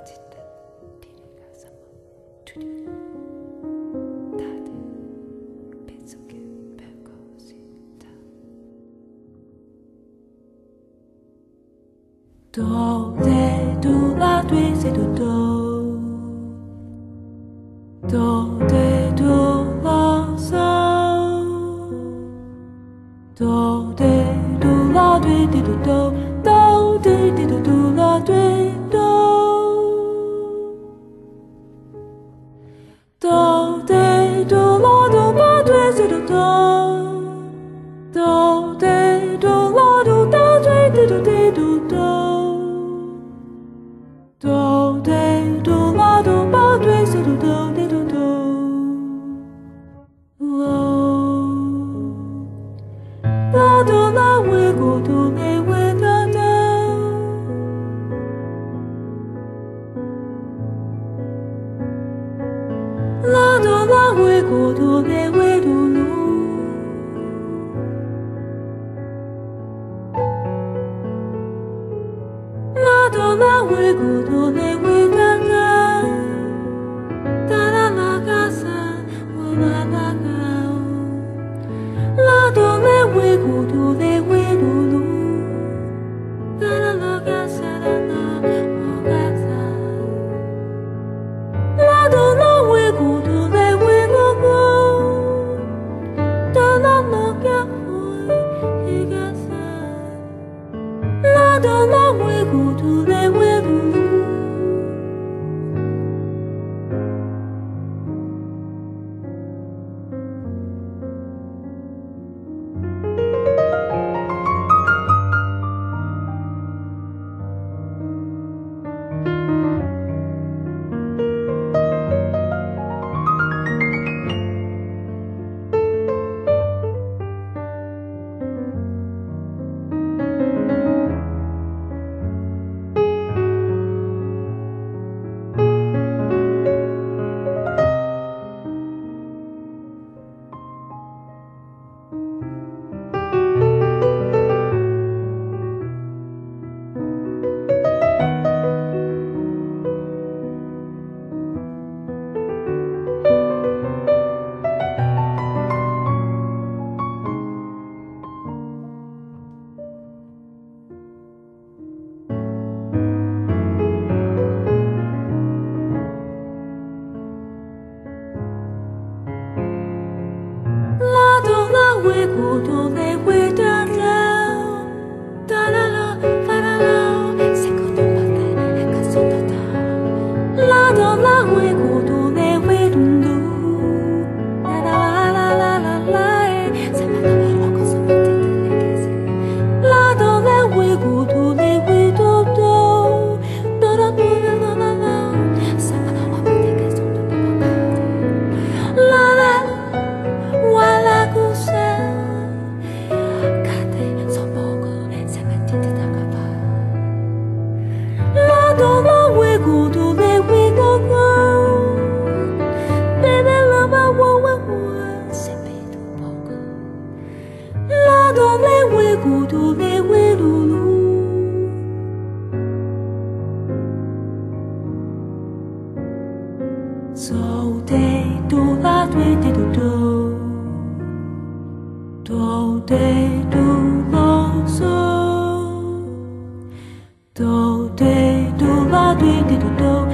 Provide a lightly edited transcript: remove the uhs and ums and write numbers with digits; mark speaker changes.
Speaker 1: 짙은 비밀 가사와 두려움 다들 뱃속에 별거 있다. Do de do la do se do de do la do de do la do de do la do de do la do la do se do de do la do da de do de do de do la do ba do se do de do la do la we go do ne we da da la do la we go do ne we do no la do la we go do ne we da da da la la ga sa wa la la ga la do le we go do le we do do da la la ga sa la la wa ga sa la do la we go do le we go go da la la ga hoi ga sa la do la we go do le we do do we go do le we da da da la la fa la la se go do ma ta e ka so da da la do la we go do le we do do la la la la la la e se ma na wa ko so ma te te le ke se la do le we go do le we do do do do do la la la se ma na wa te ke so do pa pa la la wa la ko se do la we go do le we go go baby love I want se pe do poco la do le we go do le we do do so de do la do de do la so do de do la do